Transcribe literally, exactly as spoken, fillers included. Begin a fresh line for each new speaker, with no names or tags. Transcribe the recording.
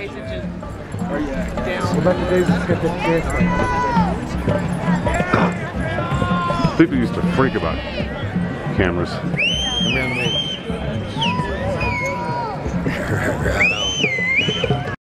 case it just
Oh yeah.
down.
What about the days it's got the dance?
People used to freak about cameras.
Around the